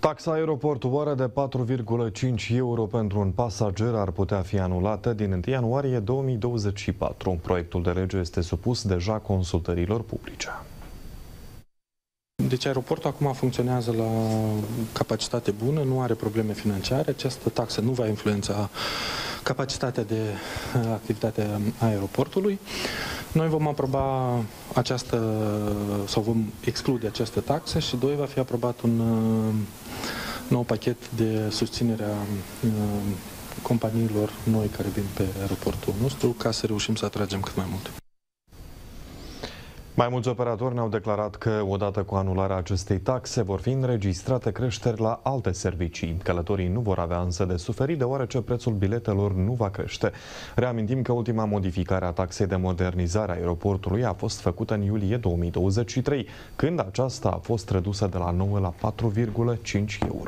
Taxa aeroportuară de 4,5 euro pentru un pasager ar putea fi anulată din 1 ianuarie 2024. Proiectul de lege este supus deja consultărilor publice. Deci aeroportul acum funcționează la capacitate bună, nu are probleme financiare. Această taxă nu va influența capacitatea de activitate a aeroportului. Noi vom aproba sau vom exclude această taxă și va fi aprobat un nou pachet de susținere a companiilor noi care vin pe aeroportul nostru ca să reușim să atragem cât mai mult. Mai mulți operatori ne-au declarat că, odată cu anularea acestei taxe, vor fi înregistrate creșteri la alte servicii. Călătorii nu vor avea însă de suferit, deoarece prețul biletelor nu va crește. Reamintim că ultima modificare a taxei de modernizare a aeroportului a fost făcută în iulie 2023, când aceasta a fost redusă de la 9 la 4,5 euro.